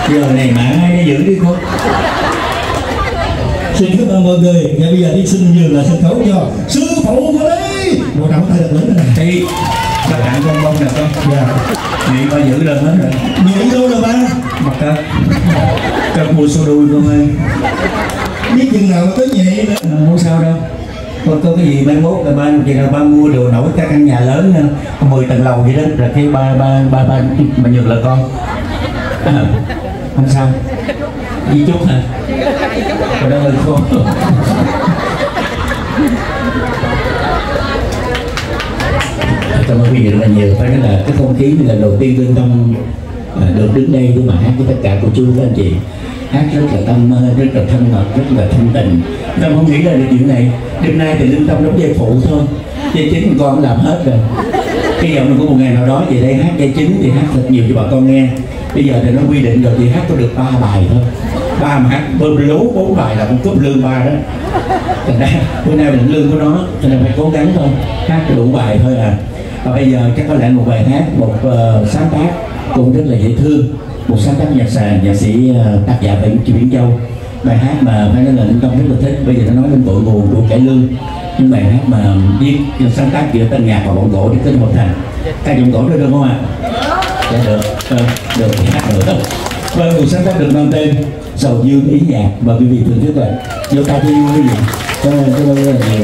Giờ này mạng ai để giữ đi không? Xin cảm ơn mọi người. Và bây giờ đi xin nhường lại sân khấu cho sư phụ của đấy. Một trọng tay thật lớn này. Thì các bạn con bông nè con. Dạ. Nhị ba giữ lên hết rồi. Nhị đâu rồi ba? Mặt đó. Cần mua số đuôi con ơi. Biết chừng nào tới nhị nữa. Không sao đâu. Có cái gì mai mốt là ba mua đồ nổi các căn nhà lớn 10 tầng lầu vậy đó, rồi cái ba nhường là con. Không sao. Di chúc hả? Rồi đó hơi khô. Cảm ơn quý vị rất là nhiều. Phải nói là cái không khí này là đầu tiên Lương Tâm được đứng đây để mà hát với tất cả cô chú các anh chị. Hát rất là tâm, rất là thân mật, rất là thân tình. Tâm không nghĩ ra được chuyện này. Đêm nay thì Lương Tâm đóng vai phụ thôi, vai chính con làm hết rồi. Cái giọng của một ngày nào đó về đây hát vai chính thì hát thật nhiều cho bà con nghe. Bây giờ thì nó quy định rồi thì hát có được 3 bài thôi. 3 mà hát bơm lố 4 bài là cũng cúp lương 3 đó. Thành ra bữa nay mình lương của nó cho nên phải cố gắng thôi, hát đủ bài thôi à. Và bây giờ chắc có lẽ một bài hát, một sáng tác cũng rất là dễ thương, một sáng tác nhạc sĩ tác giả Chị Viễn Châu. Bài hát mà phải nói là Lương Tâm rất là thích. Bây giờ nó nói đến cội nguồn của cải lương, những bài hát mà viết sáng tác giữa tân nhạc và vọng cổ để kết hợp thành. Ca vọng cổ được không ạ? Dạ được, được thì hát được. Vâng, một sáng tác được mang tên Sầu Dương Ý Nhạc và quý vị thưởng thức rồi. Vô tay cho quý vị. Cảm ơn rất là nhiều.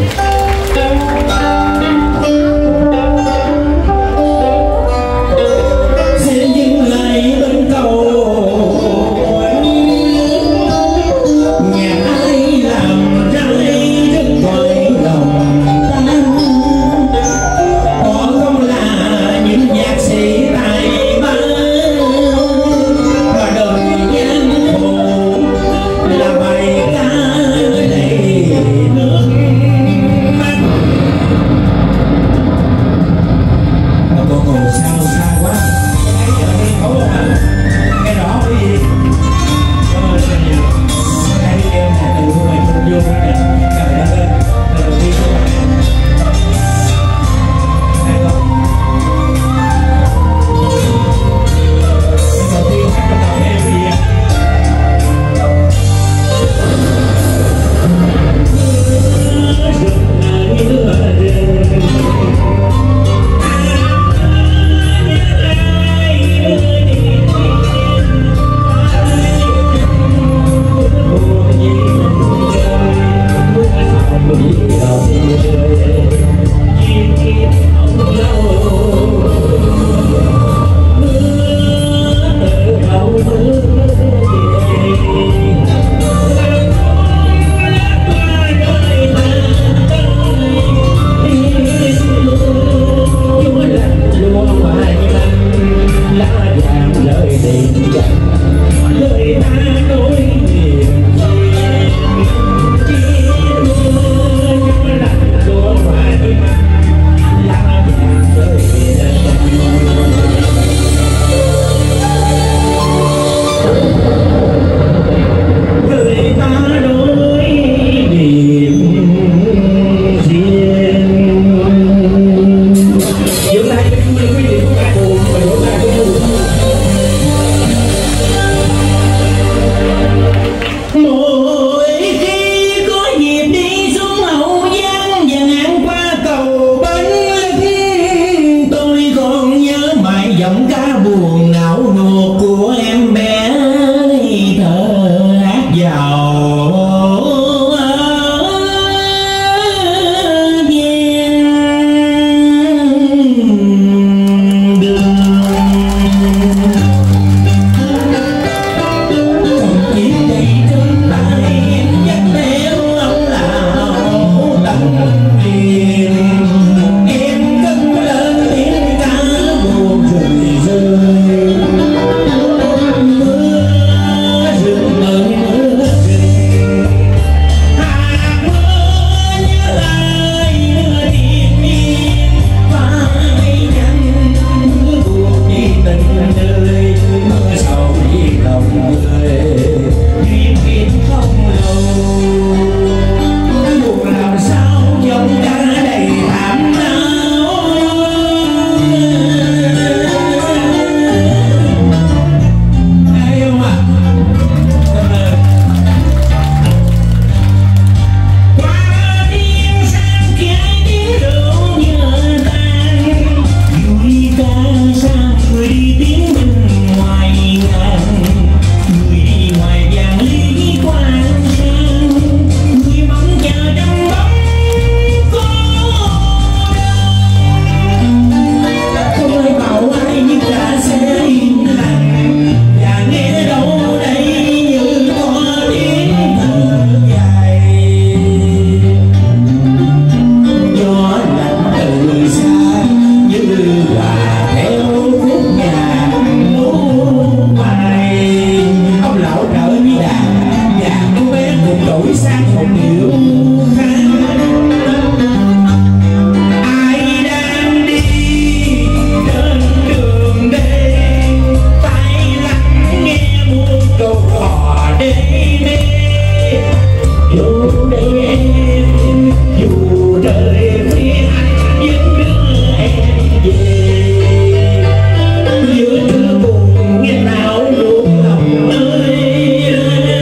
đê mê. Dù đời em, dù đời phía anh vẫn đưa em về. Giữa trưa buồn nghe nào ruột lòng ơi.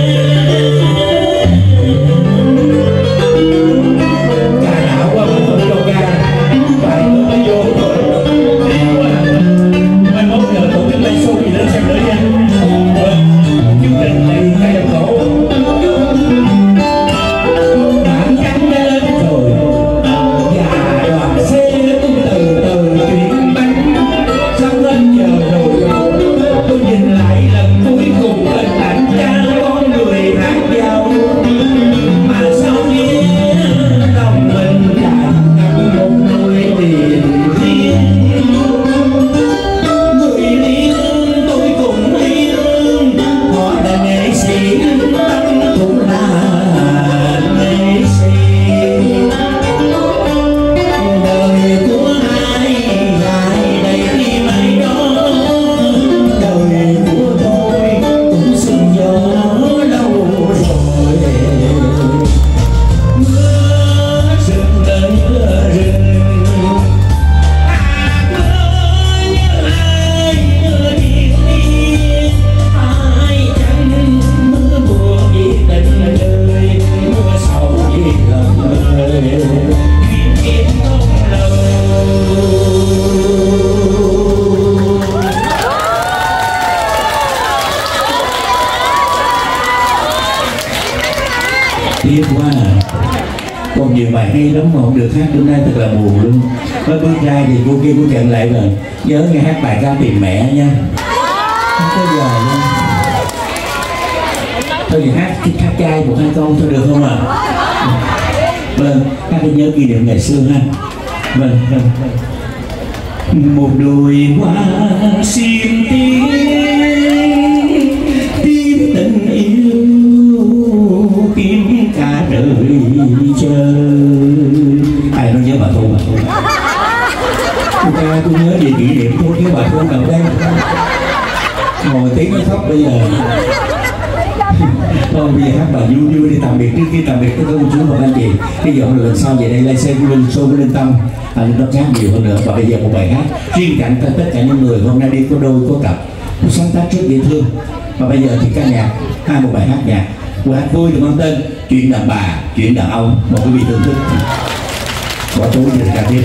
Ca não quá mà không cho ca, phải mới vô rồi. Mai mốt giờ tổ chức live show gì đến xem nữa nha. Chương trình này cây đập cổ. Bạn cánh lên rồi và đoàn xe cũng từ từ chuyển bánh. Sắp hết giờ rồi, tôi nhìn lại lần cuối cùng hình ảnh cha con người hát vào. Mà sao nghe lòng mình lại ngập một nỗi niềm riêng. Người liên tôi cũng liên, họ là nghệ sĩ, tâm cũng là nghệ sĩ. Đời của ai lại đầy mây đó, đời của tôi cũng sương gió lâu rồi. Mưa rừng tới mưa rừng, nhớ ai mưa điên điên, ai chẳng mưa buồn vì tình đời, mưa sầu vì lòng người duyên kiếp không lâu. Tiếc quá à. Còn nhiều bài hay lắm mà không được hát, hôm nay thật là buồn luôn. Mới bước ra thì cô kia cô chặn lại rồi, nhớ nghe hát bài Ca Tìm Mẹ nha. Không có giờ luôn. Thôi thì hát trai một hai câu thôi được không ạ? Vâng, các bạn nhớ kỷ niệm ngày xưa ha. Vâng. Một đôi hoa sim tím, tím tình yêu kiếm cả đời chờ. Ai nó nhớ bà Thu mà ca tôi nhớ về kỷ niệm thôi cái bà Thu nào đây ngồi tí mới khóc bây giờ. Thôi bây giờ hát bà vui vui đi, tạm biệt. Trước khi tạm biệt các cô chú và anh chị, hy vọng là lần sau về đây live xem lên show với Linh Tâm nó hát nhiều hơn nữa. Và bây giờ một bài hát riêng cảnh tất cả những người hôm nay đi có đôi có cặp, một sáng tác rất dễ thương. Và bây giờ thì ca nhạc, một bài hát nhạc của hát vui được mang tên Chuyện Đàn Bà Chuyện Đàn Ông, một quý vị thưởng thức. Bỏ chú như là ca tiếp.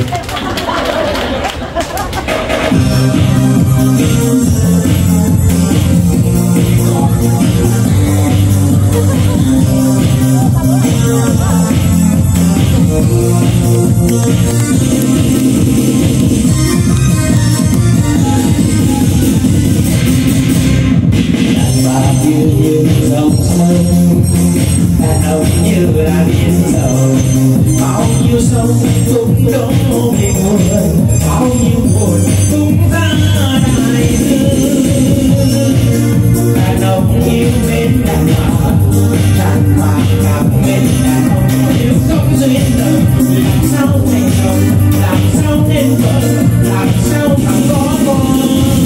Đàn bà như dòng sông, đàn ông như là biển sầu, bao nhiêu sông cũng đổ về nguồn, bao nhiêu buồn cũng ra đại dương. Đàn ông yêu mến đàn bà cảm mến đàn ông, nếu không duyên nợ làm sao thành chồng, làm sao nên vợ, làm sao thằng có con.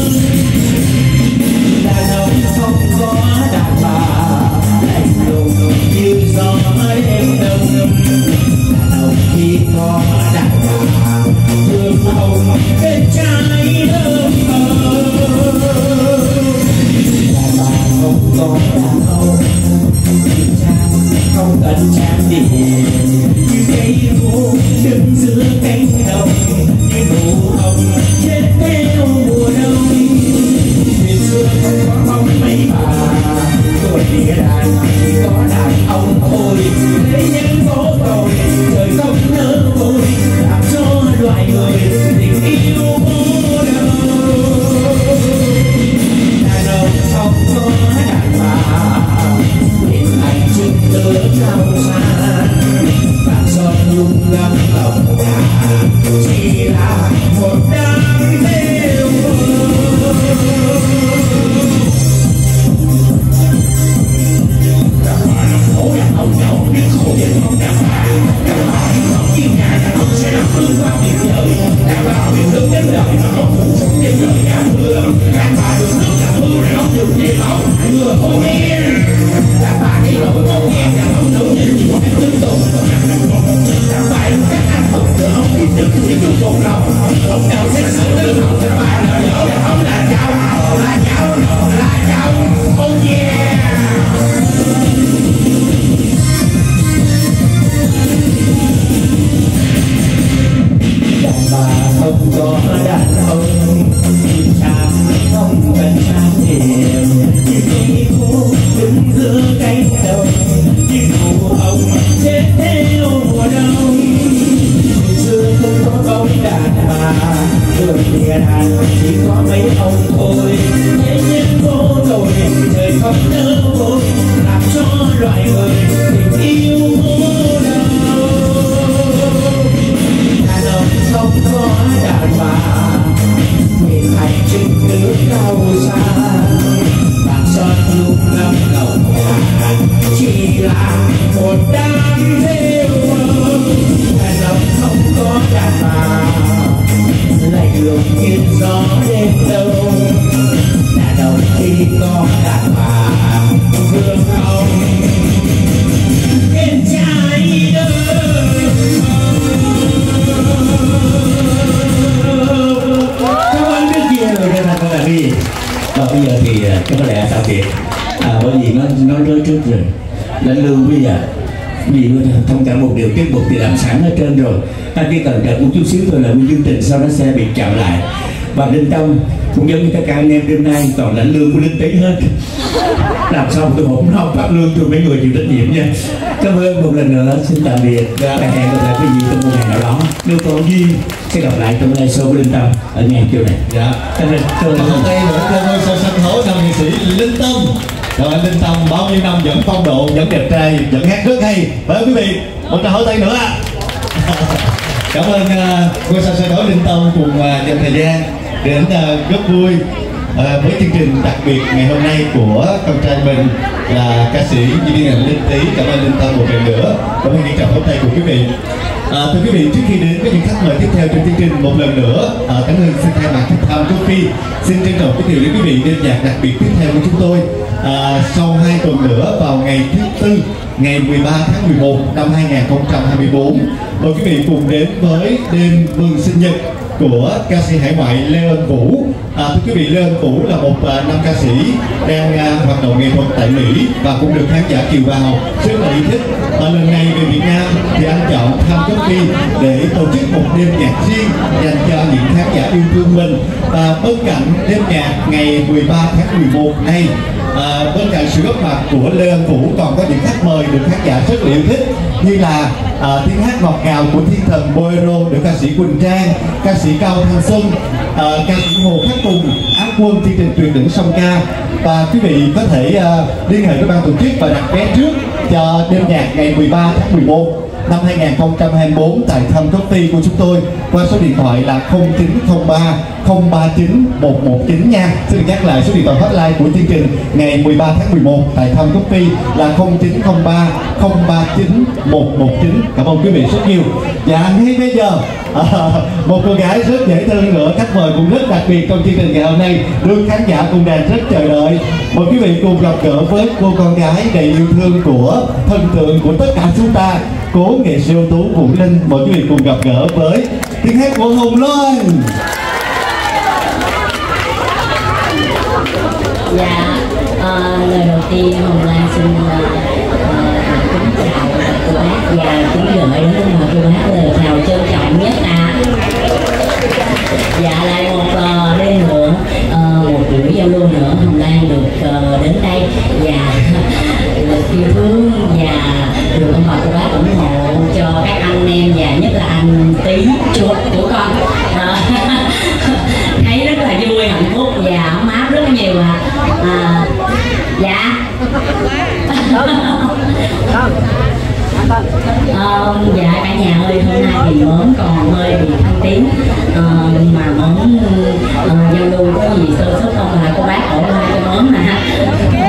Đàn ông không có đàn bà lạnh lùng như gió đêm đông. Đàn ông khi có đàn bà thương hồng bên trai thơm thơm. Đàn bà không có đàn ông không cần trang điểm như cây khô đứng giữa cánh đồng, như nụ hồng chết theo mùa đông. Ngày xưa không có bóng mấy bà, rồi thì cái đàn chỉ có đàn ông thôi. Lấy những phố cầu trời không nỡ vội, làm cho loài người tình yêu vô đâu. Đàn ông không có đàn bà, hình ảnh chừng tớ trong xa, và giọt nhung ngâm lòng nhà chỉ là một đám theo. Đàn Địa đàng chỉ có mấy ông thôi, thế nhưng vô tội trời không nỡ vội làm cho loài người tình yêu vô đầu. Đàn ông không có đàn bà vì hành trình nước cao xa, bạn son lúc năm đầu nhà chỉ là một đám thêu. Đàn ông không có đàn bà lạnh lùng như gió đêm đâu, đàn ông khi có đàn bà vương hồng bên trái đâu. Cảm ơn rất nhiều rồi đây là các bạn đi. Và bây giờ thì có lẽ tạm biệt, bởi vì nó nói trước rồi lãnh lương bây giờ vì thông cả một điều tiết mục thì làm sẵn ở trên rồi, ta chỉ cần đợi một chút xíu thôi là nguyên chương trình sau đó sẽ bị chậm lại. Và Linh Tâm cũng giống như tất cả anh em đêm nay toàn lãnh lương của Linh Tý hết, làm sao tôi không nói phát lương cho mấy người chịu trách nhiệm nha. Cảm ơn một lần nữa, xin tạm biệt và hẹn gặp lại quý vị trong một ngày nào đó nếu còn duyên sẽ gặp lại trong live show của Linh Tâm ở ngày chiều này. Dạ. Cảm ơn. Còn đây nữa trên ngôi sao sân khấu nam nghệ sĩ Linh Tâm. Rồi Linh Tâm bao nhiêu năm vẫn phong độ, vẫn đẹp trai, vẫn hát rất hay. Mời quý vị một tràng hỏi tay nữa. Cảm ơn ngôi sao sân khấu Linh Tâm cùng dành thời gian đến rất vui với chương trình đặc biệt ngày hôm nay của con trai mình là ca sĩ diễn viên Linh Tý. Cảm ơn Linh Tâm một lần nữa. Cảm ơn những tràng pháo tay của quý vị. Thưa quý vị, trước khi đến với những khách mời tiếp theo trên chương trình, một lần nữa Tấn Hưng xin thay mặt Tham Coffee xin trân trọng giới thiệu đến quý vị đêm nhạc đặc biệt tiếp theo của chúng tôi. Sau 2 tuần nữa vào ngày thứ Tư, ngày 13 tháng 11 năm 2024, mời quý vị cùng đến với đêm mừng sinh nhật của ca sĩ hải ngoại Lê Ân Vũ. Thưa quý vị, Lê Ân Vũ là một nam ca sĩ đang hoạt động nghệ thuật tại Mỹ và cũng được khán giả kiều bào rất là yêu thích. Lần này về Việt Nam thì anh chọn Tham Coffee để tổ chức một đêm nhạc riêng dành cho những khán giả yêu thương mình. Và bên cạnh đêm nhạc ngày 13 tháng 11 này, bên cạnh sự góp mặt của Lê Ân Vũ còn có những khách mời được khán giả rất là yêu thích, như là tiếng hát ngọt ngào của thiên thần Bolero được ca sĩ Quỳnh Trang, ca sĩ Cao Thanh Xuân, ca sĩ Hồ Khắc Tùng, Á quân chương trình Truyền đỉnh song ca. Và quý vị có thể liên hệ với ban tổ chức và đặt vé trước cho đêm nhạc ngày 13 tháng 11 năm 2024 tại Tham Coffee của chúng tôi qua số điện thoại là 0903 039 119 nha. Xin được nhắc lại số điện thoại hotline của chương trình ngày 13 tháng 11 tại Tham Coffee là 0903 039 119. Cảm ơn quý vị rất nhiều. Và ngay bây giờ một cô gái rất dễ thương nữa, khách mời cũng rất đặc biệt trong chương trình ngày hôm nay, được khán giả cùng đàn rất chờ đợi. Mời quý vị cùng gặp gỡ với cô con gái đầy yêu thương của thần tượng của tất cả chúng ta, cố nghệ sĩ ưu tú Vũ Linh. Mời quý vị cùng gặp gỡ với tiếng hát của Hồng Loan. Dạ, lời đầu tiên Hồng Loan xin kính chào cô bác và kính gửi đến cô bác lời chào trân trọng nhất Dạ, lại một đêm nữa, một buổi giao lưu nữa Hồng Loan được đến đây và được yêu thương và được ông bà cô bác ủng hộ cho các anh em và nhất là anh Tý chuột của con. Thấy rất là vui, hạnh phúc và ấm áp rất nhiều dạ. Dạ cả nhà ơi, hôm nay thì mớm còn hơi bị thăng tiếng, mà mớm giao lưu có gì sơ suất không là cô bác ổn lại cho mớm nè.